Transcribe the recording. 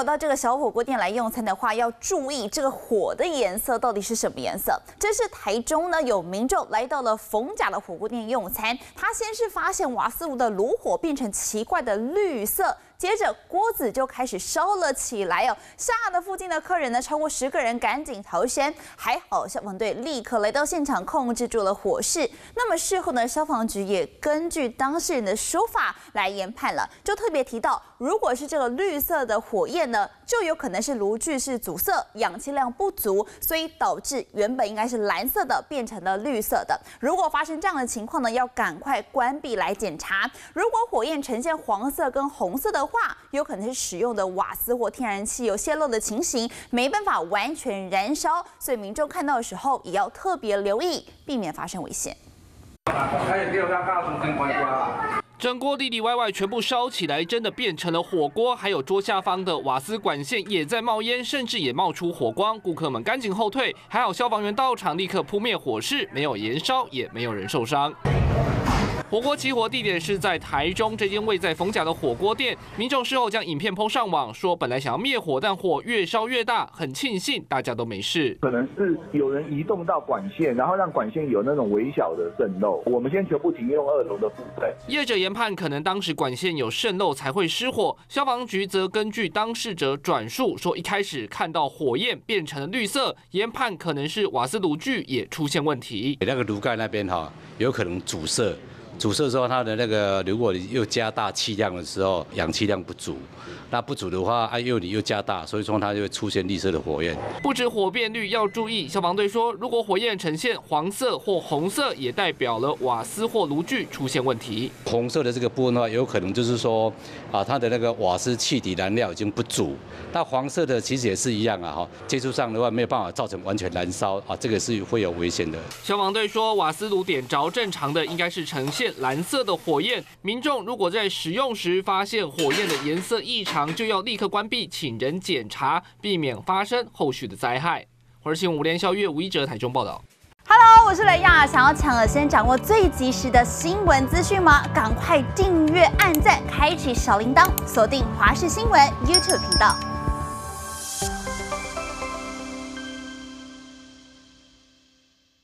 有到这个小火锅店来用餐的话，要注意这个火的颜色到底是什么颜色。这是台中呢有民众来到了逢甲的火锅店用餐，他先是发现瓦斯炉的炉火变成奇怪的绿色。 接着锅子就开始烧了起来哦，吓得附近的客人呢超过10个人赶紧逃生，还好消防队立刻来到现场控制住了火势。那么事后呢，消防局也根据当事人的说法来研判了，就特别提到，如果是这个绿色的火焰呢，就有可能是炉具是阻塞，氧气量不足，所以导致原本应该是蓝色的变成了绿色的。如果发生这样的情况呢，要赶快关闭来检查。如果火焰呈现黄色跟红色的话，有可能是使用的瓦斯或天然气有泄漏的情形，没办法完全燃烧，所以民众看到的时候也要特别留意，避免发生危险。 整锅里里外外全部烧起来，真的变成了火锅，还有桌下方的瓦斯管线也在冒烟，甚至也冒出火光，顾客们赶紧后退，还好消防员到场立刻扑灭火势，没有延烧，也没有人受伤。 火锅起火地点是在台中这间位在逢甲的火锅店，民众事后将影片 PO 上网，说本来想要灭火，但火越烧越大，很庆幸大家都没事。 可能是有人移动到管线，然后让管线有那种微小的渗漏。我们先全部停用2楼的部分。 业者研判，可能当时管线有渗漏才会失火。消防局则根据当事者转述说，一开始看到火焰变成了绿色，研判可能是瓦斯炉具也出现问题。 那个炉盖那边有可能阻塞。 阻塞之后，它的那个如果你又加大气量的时候，氧气量不足，那不足的话，你又加大，所以说它就会出现绿色的火焰。 不止火变绿要注意，消防队说，如果火焰呈现黄色或红色，也代表了瓦斯或炉具出现问题。 红色的这个部分的话，有可能就是说，它的那个瓦斯气体燃料已经不足。那黄色的其实也是一样接触上的话没有办法造成完全燃烧这个是会有危险的。 消防队说，瓦斯炉点着正常的应该是呈现蓝色的火焰，民众如果在使用时发现火焰的颜色异常，就要立刻关闭，请人检查，避免发生后续的灾害。华视新闻吴连孝月、吴一哲台中报道。 Hello， 我是雷亚，想要抢先掌握最及时的新闻资讯吗？赶快订阅、按赞、开启小铃铛，锁定华视新闻 YouTube 频道。